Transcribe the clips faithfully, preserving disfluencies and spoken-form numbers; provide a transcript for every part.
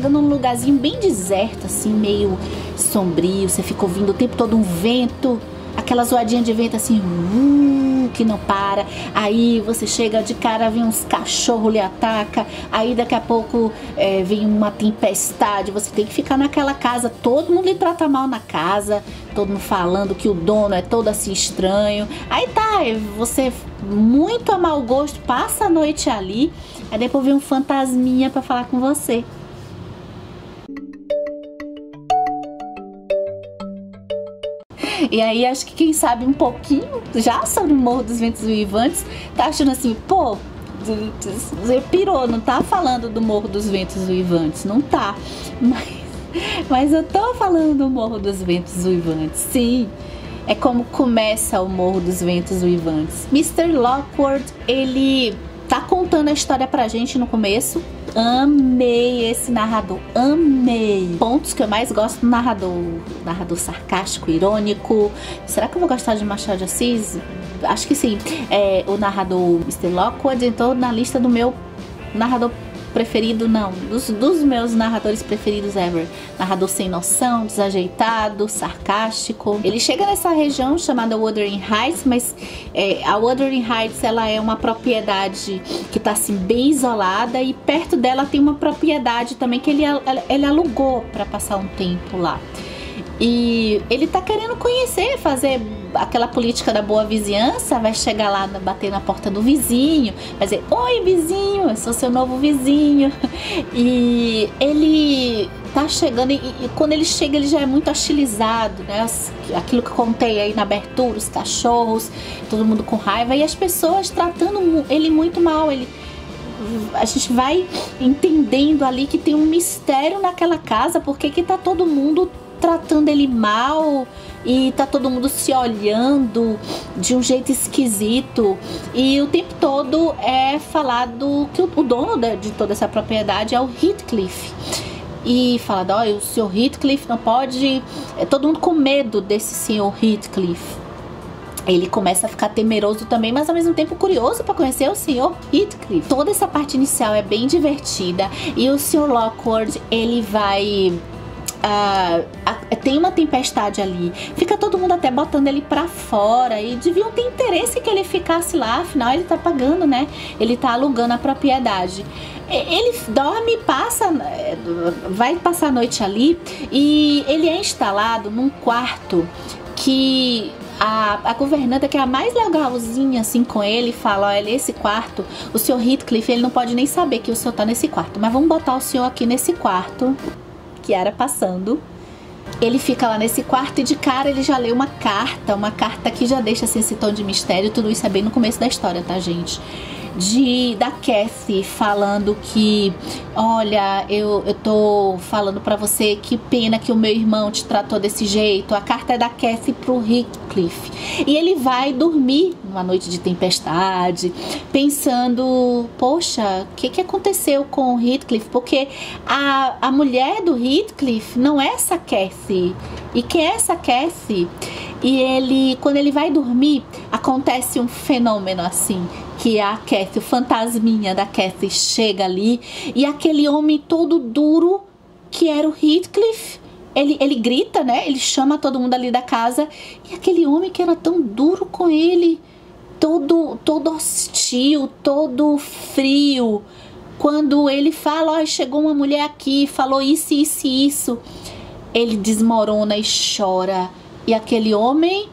chega num lugarzinho bem deserto, assim, meio sombrio. Você fica ouvindo o tempo todo um vento, aquela zoadinha de vento assim, uh, que não para. Aí você chega de cara, vem uns cachorros lhe ataca. Aí daqui a pouco é, vem uma tempestade. Você tem que ficar naquela casa, todo mundo lhe trata mal na casa, todo mundo falando que o dono é todo assim estranho. Aí tá, você muito a mau gosto, passa a noite ali. Aí depois vem um fantasminha pra falar com você. E aí acho que quem sabe um pouquinho já sobre o Morro dos Ventos Uivantes tá achando assim, pô, você pirou, não tá falando do Morro dos Ventos Uivantes, não tá. Mas, mas eu tô falando do Morro dos Ventos Uivantes, sim. É como começa o Morro dos Ventos Uivantes. mister Lockwood, ele tá contando a história pra gente no começo. Amei esse narrador, amei. Pontos que eu mais gosto do narrador. Narrador sarcástico, irônico. Será que eu vou gostar de Machado de Assis? Acho que sim. É, o narrador mister Lockwood entrou na lista do meu narrador preferido, não, dos, dos meus narradores preferidos ever. Narrador sem noção, desajeitado, sarcástico. Ele chega nessa região chamada Wuthering Heights, mas é, a Wuthering Heights, ela é uma propriedade que está assim bem isolada, e perto dela tem uma propriedade também que ele, ele alugou para passar um tempo lá. E ele tá querendo conhecer, fazer aquela política da boa vizinhança. Vai chegar lá, bater na porta do vizinho, vai dizer, oi vizinho, eu sou seu novo vizinho. E ele tá chegando, e, e quando ele chega ele já é muito hostilizado, né? Aquilo que eu contei aí na abertura, os cachorros, todo mundo com raiva, e as pessoas tratando ele muito mal. Ele A gente vai entendendo ali que tem um mistério naquela casa, porque que tá todo mundo tratando ele mal e tá todo mundo se olhando de um jeito esquisito. E o tempo todo é falado que o dono de toda essa propriedade é o Heathcliff. E falado, ó, o senhor Heathcliff não pode... É todo mundo com medo desse senhor Heathcliff. Ele começa a ficar temeroso também, mas ao mesmo tempo curioso para conhecer o senhor Heathcliff. Toda essa parte inicial é bem divertida, e o senhor Lockwood, ele vai... Uh, a, tem uma tempestade ali, fica todo mundo até botando ele pra fora, e deviam ter interesse que ele ficasse lá, afinal ele tá pagando, né? Ele tá alugando a propriedade. Ele dorme, passa, vai passar a noite ali, e ele é instalado num quarto que a, a governanta, que é a mais legalzinha assim com ele, fala, olha, esse quarto, o senhor Heathcliff, ele não pode nem saber que o senhor tá nesse quarto, mas vamos botar o senhor aqui nesse quarto. Kiara passando, ele fica lá nesse quarto, e de cara ele já lê uma carta, uma carta que já deixa assim, esse tom de mistério. Tudo isso é bem no começo da história, tá, gente? De, da Cathy falando que, olha, eu, eu tô falando pra você, que pena que o meu irmão te tratou desse jeito. A carta é da Cathy pro Heathcliff. E ele vai dormir numa noite de tempestade, pensando, poxa, o que que aconteceu com o Heathcliff? Porque a, a mulher do Heathcliff não é essa Cathy. E quem é essa Cathy? E ele, quando ele vai dormir, acontece um fenômeno assim, que a Cathy, o fantasminha da Cathy chega ali, e aquele homem todo duro que era o Heathcliff, ele, ele grita, né? Ele chama todo mundo ali da casa, e aquele homem que era tão duro com ele, todo, todo hostil, todo frio, quando ele fala, ó, chegou uma mulher aqui, falou isso, isso e isso, ele desmorona e chora. E aquele homem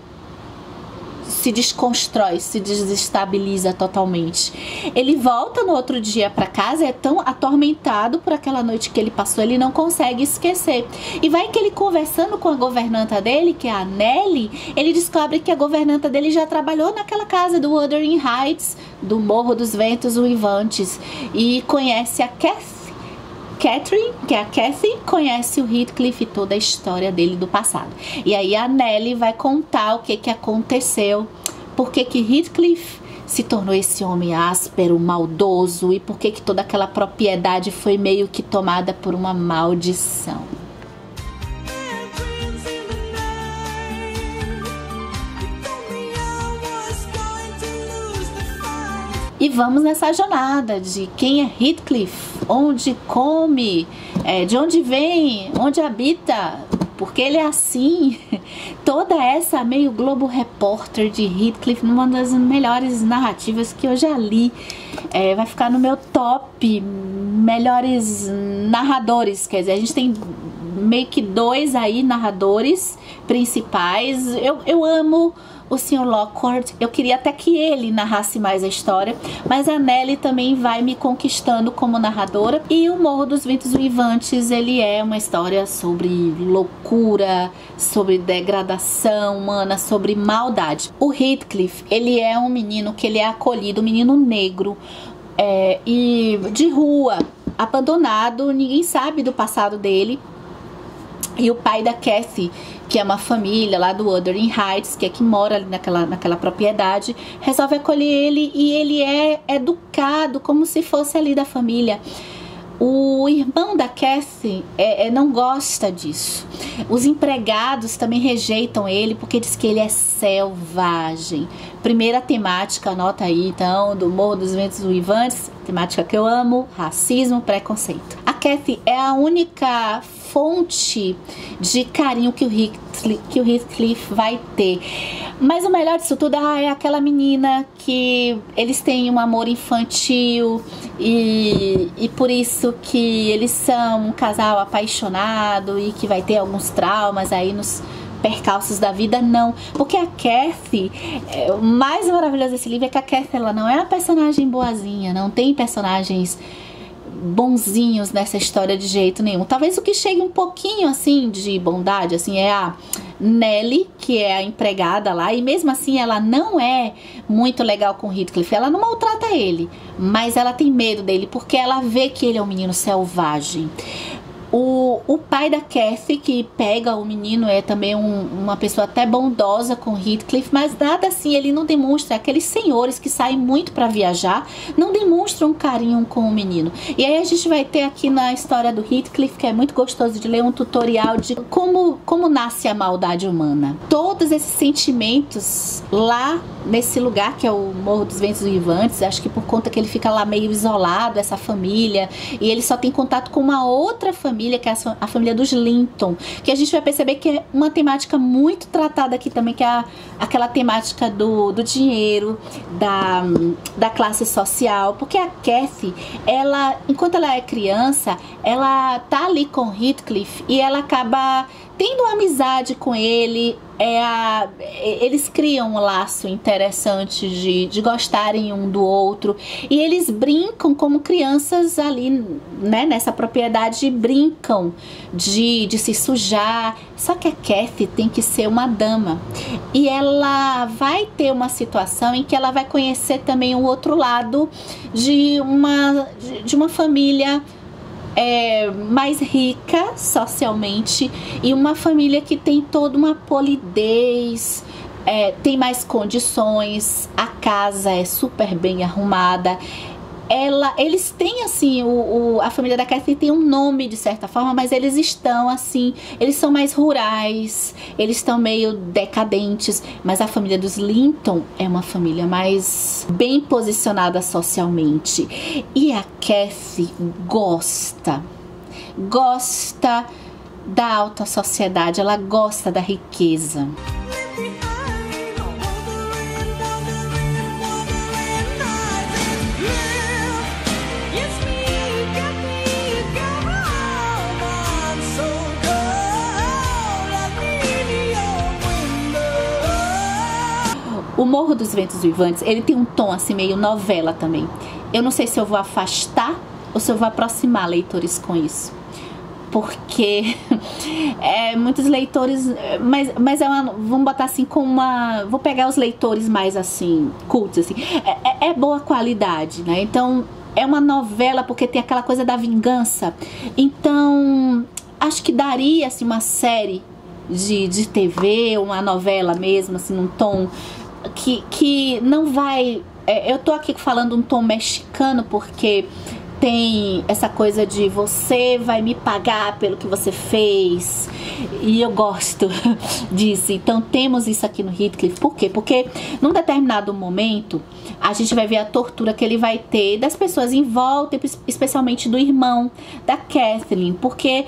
se desconstrói, se desestabiliza totalmente. Ele volta no outro dia para casa, é tão atormentado por aquela noite que ele passou, ele não consegue esquecer. E vai que ele, conversando com a governanta dele, que é a Nellie, ele descobre que a governanta dele já trabalhou naquela casa do Wuthering Heights, do Morro dos Ventos Uivantes, e conhece a Cathy. Catherine, que é a Cathy, conhece o Heathcliff e toda a história dele do passado. E aí a Nellie vai contar o que que aconteceu, por que que Heathcliff se tornou esse homem áspero, maldoso, e por que que toda aquela propriedade foi meio que tomada por uma maldição. E vamos nessa jornada de quem é Heathcliff, onde come, é, de onde vem, onde habita, porque ele é assim. Toda essa meio Globo Repórter de Heathcliff, numa das melhores narrativas que eu já li. É, vai ficar no meu top melhores narradores, quer dizer, a gente tem meio que dois aí narradores principais. Eu, eu amo o senhor Lockhart, eu queria até que ele narrasse mais a história, mas a Nellie também vai me conquistando como narradora. E o Morro dos Ventos Uivantes, ele é uma história sobre loucura, sobre degradação humana, sobre maldade. O Heathcliff, ele é um menino que ele é acolhido, um menino negro, é, e de rua, abandonado, ninguém sabe do passado dele. E o pai da Kathy, que é uma família lá do Wuthering Heights, que é que mora ali naquela, naquela propriedade, resolve acolher ele e ele é educado como se fosse ali da família. O irmão da Kathy é, é, não gosta disso. Os empregados também rejeitam ele porque diz que ele é selvagem. Primeira temática, anota aí então, do Morro dos Ventos Uivantes, temática que eu amo: racismo, preconceito. A Kathy é a única fonte de carinho que o Heathcliff, que o Heathcliff vai ter. Mas o melhor disso tudo ah, é aquela menina que eles têm um amor infantil e, e por isso que eles são um casal apaixonado e que vai ter alguns traumas aí nos percalços da vida. Não, porque a Kathy, é, o mais maravilhoso desse livro é que a Kathy, ela não é uma personagem boazinha, não tem personagens bonzinhos nessa história de jeito nenhum. Talvez o que chegue um pouquinho assim de bondade assim é a Nellie, que é a empregada lá, e mesmo assim ela não é muito legal com o Heathcliff, ela não maltrata ele, mas ela tem medo dele porque ela vê que ele é um menino selvagem. O, o pai da Kathy, que pega o menino, é também um, uma pessoa até bondosa com Heathcliff, mas nada assim, ele não demonstra. Aqueles senhores que saem muito para viajar não demonstram um carinho com o menino. E aí a gente vai ter aqui na história do Heathcliff, que é muito gostoso de ler, um tutorial de como, como nasce a maldade humana. Todos esses sentimentos lá nesse lugar que é o Morro dos Ventos Uivantes, acho que por conta que ele fica lá meio isolado, essa família, e ele só tem contato com uma outra família, que é a família dos Linton, que a gente vai perceber que é uma temática muito tratada aqui também, que é a, aquela temática do, do dinheiro, da, da classe social, porque a Kathy, ela, enquanto ela é criança, ela tá ali com Heathcliff e ela acaba tendo uma amizade com ele. É a, eles criam um laço interessante de, de gostarem um do outro, e eles brincam como crianças ali, né, nessa propriedade, brincam de, de se sujar. Só que a Kathy tem que ser uma dama, e ela vai ter uma situação em que ela vai conhecer também o outro lado de uma, de uma família É, mais rica socialmente, e uma família que tem toda uma polidez, é, tem mais condições, a casa é super bem arrumada. Ela, eles têm assim, o, o, a família da Kathy tem um nome de certa forma, mas eles estão assim, eles são mais rurais, eles estão meio decadentes, mas a família dos Linton é uma família mais bem posicionada socialmente, e a Kathy gosta, gosta da alta sociedade, ela gosta da riqueza. O Morro dos Ventos Uivantes, ele tem um tom assim meio novela também. Eu não sei se eu vou afastar ou se eu vou aproximar leitores com isso, porque é, muitos leitores, mas, mas é uma, vamos botar assim com uma, vou pegar os leitores mais assim, cultos assim, é, é, é boa qualidade, né? Então é uma novela porque tem aquela coisa da vingança, então acho que daria assim uma série de, de T V, uma novela mesmo, assim, num tom que, que não vai... É, eu tô aqui falando um tom mexicano porque tem essa coisa de você vai me pagar pelo que você fez, e eu gosto disso. Então temos isso aqui no Heathcliff. Por quê? Porque num determinado momento a gente vai ver a tortura que ele vai ter das pessoas em volta, especialmente do irmão da Kathleen, porque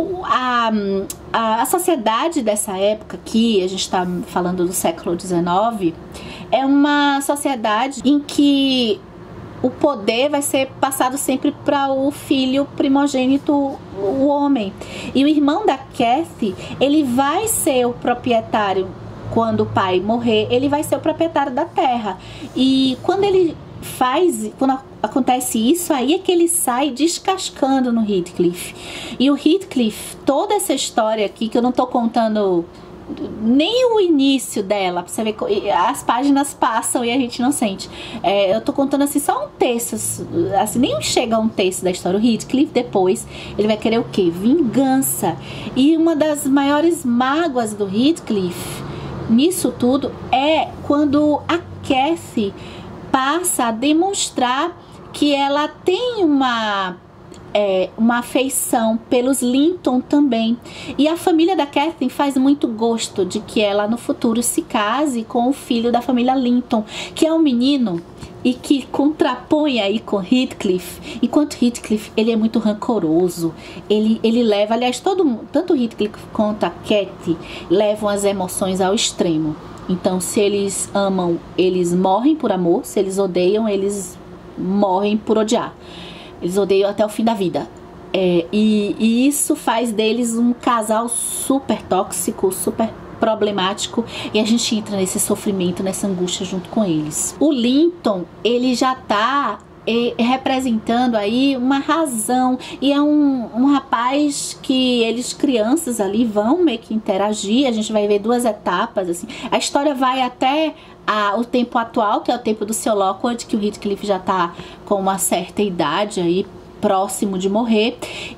a, a, a sociedade dessa época aqui, a gente está falando do século dezenove, é uma sociedade em que o poder vai ser passado sempre para o filho primogênito, o homem. E o irmão da Kathy, ele vai ser o proprietário, quando o pai morrer, ele vai ser o proprietário da terra. E quando ele faz, quando acontece isso, aí é que ele sai descascando no Heathcliff. E o Heathcliff, toda essa história aqui, que eu não tô contando nem o início dela, pra você ver, as páginas passam e a gente não sente. É, eu tô contando assim só um terço, assim, nem chega a um terço da história. O Heathcliff depois, ele vai querer o quê? Vingança. E uma das maiores mágoas do Heathcliff nisso tudo é quando a Kathy passa a demonstrar que ela tem uma É, uma afeição pelos Linton também. E a família da Kathleen faz muito gosto de que ela no futuro se case com o filho da família Linton, que é um menino e que contrapõe aí com Heathcliff. Enquanto Heathcliff, ele é muito rancoroso, ele, ele leva, aliás, todo, tanto Heathcliff quanto a Katy levam as emoções ao extremo. Então, se eles amam, eles morrem por amor; se eles odeiam, eles morrem por odiar. Eles odeiam até o fim da vida. É, e, e isso faz deles um casal super tóxico, super problemático. E a gente entra nesse sofrimento, nessa angústia junto com eles. O Linton, ele já tá é, representando aí uma razão. E é um, um rapaz que eles, crianças ali, vão meio que interagir. A gente vai ver duas etapas, assim. A história vai até A, o tempo atual, que é o tempo do seu Lockwood, que o Heathcliff já tá com uma certa idade aí, próximo de morrer.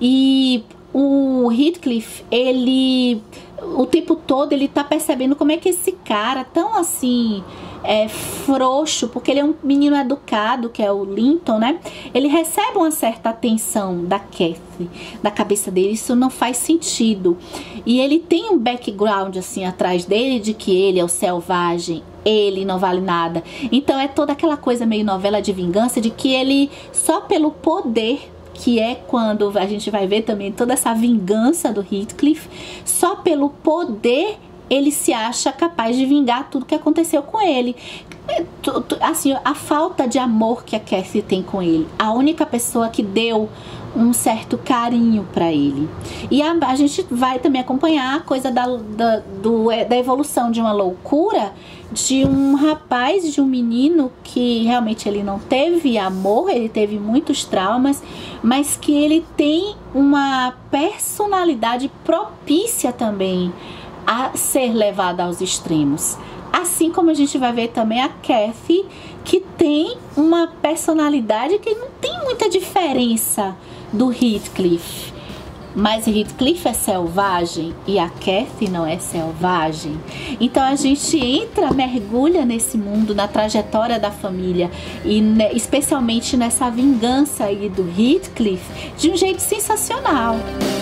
E o Heathcliff, ele o tempo todo ele tá percebendo como é que esse cara tão assim é frouxo, porque ele é um menino educado, que é o Linton, né? Ele recebe uma certa atenção da Kathy, da cabeça dele. Isso não faz sentido. E ele tem um background assim atrás dele de que ele é o selvagem, ele não vale nada. Então é toda aquela coisa meio novela de vingança, de que ele, só pelo poder, que é quando a gente vai ver também toda essa vingança do Heathcliff, só pelo poder ele se acha capaz de vingar tudo que aconteceu com ele. Assim, a falta de amor que a Kathy tem com ele, a única pessoa que deu um certo carinho para ele. E a, a gente vai também acompanhar a coisa da, da, do, da evolução de uma loucura de um rapaz, de um menino que realmente ele não teve amor, ele teve muitos traumas, mas que ele tem uma personalidade propícia também a ser levada aos extremos. Assim como a gente vai ver também a Kathy, que tem uma personalidade que não tem muita diferença do Heathcliff. Mas Heathcliff é selvagem e a Kathy não é selvagem. Então a gente entra, mergulha nesse mundo, na trajetória da família, e ne, especialmente nessa vingança aí do Heathcliff, de um jeito sensacional.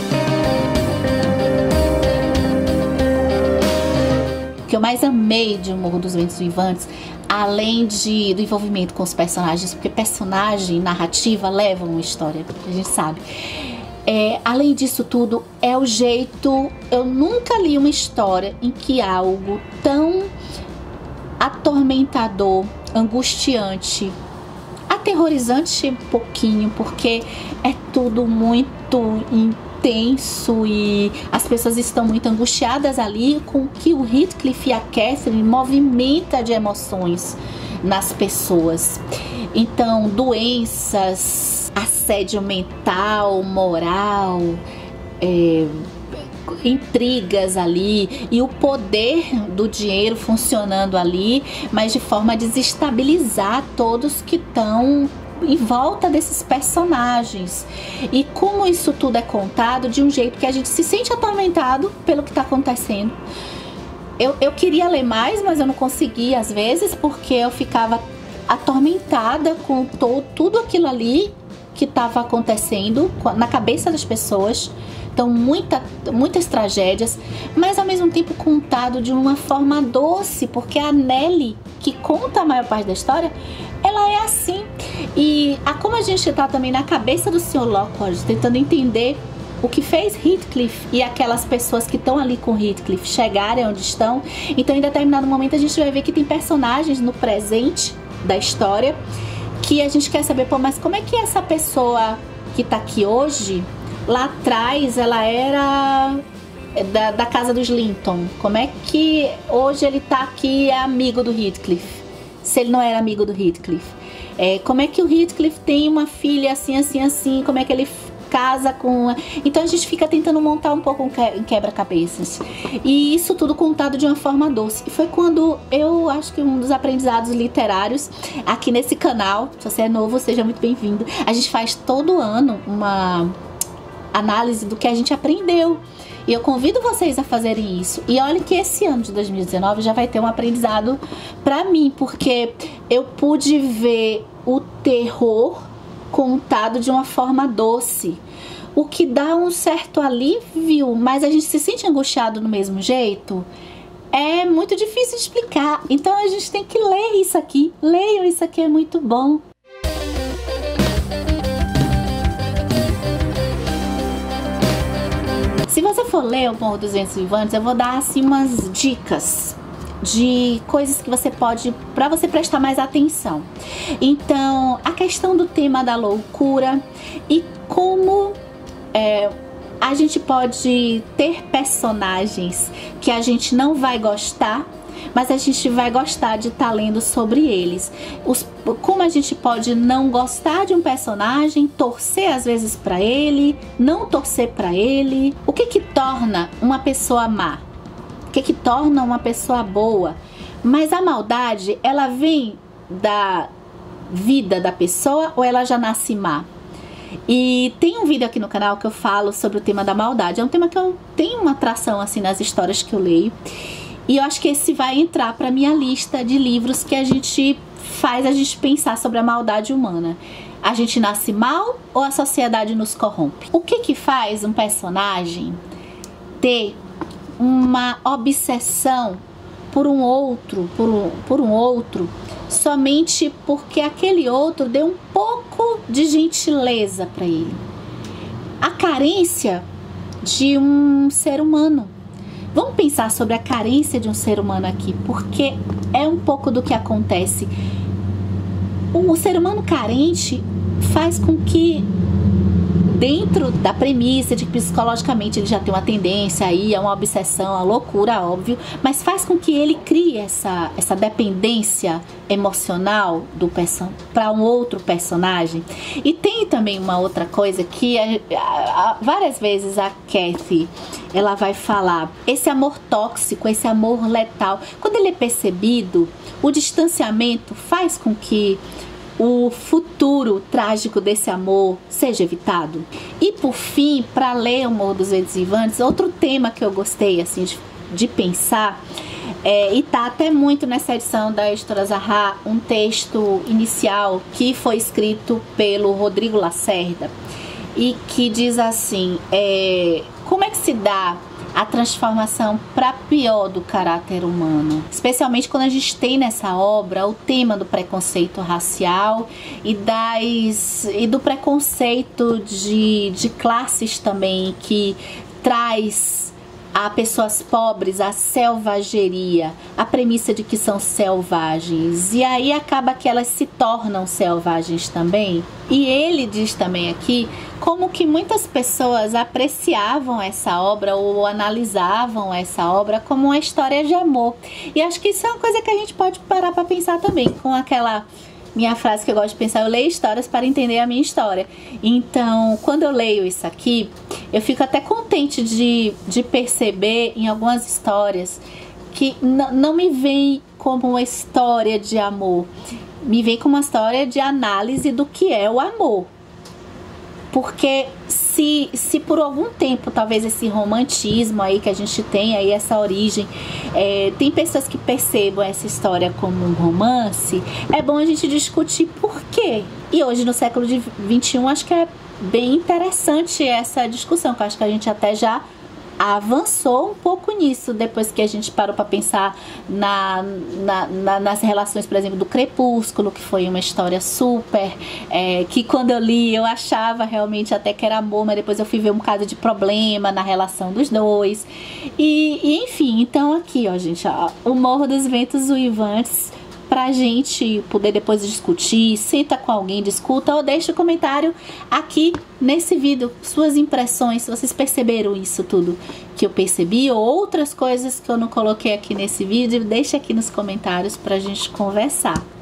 O que eu mais amei de O Morro dos Ventos Uivantes, além de, do envolvimento com os personagens, porque personagem, narrativa levam uma história, a gente sabe. É, além disso tudo, é o jeito... Eu nunca li uma história em que algo tão atormentador, angustiante, aterrorizante um pouquinho, porque é tudo muito intenso e as pessoas estão muito angustiadas ali com o que o Heathcliff e a Catherine movimenta de emoções nas pessoas. Então, doenças, assédio mental, moral, é, intrigas ali, e o poder do dinheiro funcionando ali, mas de forma a desestabilizar todos que estão em volta desses personagens. E como isso tudo é contado de um jeito que a gente se sente atormentado pelo que está acontecendo. Eu, eu queria ler mais, mas eu não conseguia às vezes, porque eu ficava atormentada com to, tudo aquilo ali que estava acontecendo na cabeça das pessoas. Então, muita, muitas tragédias, mas ao mesmo tempo contado de uma forma doce, porque a Nellie, que conta a maior parte da história, ela é assim. E a, como a gente está também na cabeça do senhor Lockhart, tentando entender o que fez Heathcliff e aquelas pessoas que estão ali com Heathcliff chegarem onde estão. Então, em determinado momento, a gente vai ver que tem personagens no presente da história que a gente quer saber, pô, mas como é que essa pessoa que tá aqui hoje, lá atrás ela era da, da casa dos Linton? Como é que hoje ele tá aqui e é amigo do Heathcliff, se ele não era amigo do Heathcliff? É, como é que o Heathcliff tem uma filha assim, assim, assim? Como é que ele casa com... Então a gente fica tentando montar um pouco um quebra-cabeças. E isso tudo contado de uma forma doce. E foi quando eu acho que um dos aprendizados literários aqui nesse canal, se você é novo, seja muito bem-vindo. A gente faz todo ano uma análise do que a gente aprendeu. E eu convido vocês a fazerem isso. E olha que esse ano de dois mil e dezenove já vai ter um aprendizado pra mim, porque eu pude ver o terror contado de uma forma doce, o que dá um certo alívio, mas a gente se sente angustiado do mesmo jeito. É muito difícil de explicar, então a gente tem que ler isso aqui. Leiam, isso aqui é muito bom. Se você for ler o Morro dos Ventos Vivantes, eu vou dar assim umas dicas de coisas que você pode, para você prestar mais atenção. Então, a questão do tema da loucura e como é, a gente pode ter personagens que a gente não vai gostar, mas a gente vai gostar de estar lendo sobre eles. Os, como a gente pode não gostar de um personagem, torcer às vezes para ele, não torcer para ele. O que que torna uma pessoa má? O que que torna uma pessoa boa? Mas a maldade, ela vem da vida da pessoa ou ela já nasce má? E tem um vídeo aqui no canal que eu falo sobre o tema da maldade. É um tema que eu tenho uma atração assim nas histórias que eu leio. E eu acho que esse vai entrar para minha lista de livros que a gente faz a gente pensar sobre a maldade humana. A gente nasce mal ou a sociedade nos corrompe? O que que faz um personagem ter uma obsessão por um outro, por um, por um outro, somente porque aquele outro deu um pouco de gentileza para ele? A carência de um ser humano. Vamos pensar sobre a carência de um ser humano aqui, porque é um pouco do que acontece. O ser humano carente faz com que, dentro da premissa de que psicologicamente ele já tem uma tendência aí, é uma obsessão, a loucura, óbvio, mas faz com que ele crie essa, essa dependência emocional para um outro personagem. E tem também uma outra coisa que a, a, a, várias vezes a Cathy, ela vai falar, esse amor tóxico, esse amor letal, quando ele é percebido, o distanciamento faz com que o futuro trágico desse amor seja evitado. E por fim, para ler O Morro dos Ventos Vivantes, outro tema que eu gostei assim de, de pensar, é, e tá até muito nessa edição da editora Zaha, um texto inicial que foi escrito pelo Rodrigo Lacerda e que diz assim, é, como é que se dá a transformação para pior do caráter humano, especialmente quando a gente tem nessa obra o tema do preconceito racial e, das, e do preconceito de, de classes também, que traz a pessoas pobres a selvageria, a premissa de que são selvagens, e aí acaba que elas se tornam selvagens também. E ele diz também aqui como que muitas pessoas apreciavam essa obra ou analisavam essa obra como uma história de amor. E acho que isso é uma coisa que a gente pode parar para pensar também, com aquela minha frase que eu gosto de pensar, eu leio histórias para entender a minha história. Então, quando eu leio isso aqui, eu fico até contente de, de perceber em algumas histórias que não me vem como uma história de amor, me vem como uma história de análise do que é o amor. Porque se, se por algum tempo, talvez esse romantismo aí que a gente tem aí, essa origem, é, tem pessoas que percebam essa história como um romance, é bom a gente discutir por quê. E hoje, no século vinte e um, acho que é bem interessante essa discussão, que eu acho que a gente até já avançou um pouco nisso, depois que a gente parou para pensar na, na, na, nas relações, por exemplo, do Crepúsculo, que foi uma história super, é, que quando eu li eu achava realmente até que era amor, mas depois eu fui ver um bocado de problema na relação dos dois, e, e enfim, então aqui, ó, gente, ó, o Morro dos Ventos Uivantes, pra gente poder depois discutir, senta com alguém, discuta, ou deixa o comentário aqui nesse vídeo, suas impressões, se vocês perceberam isso tudo que eu percebi, ou outras coisas que eu não coloquei aqui nesse vídeo, deixa aqui nos comentários pra gente conversar.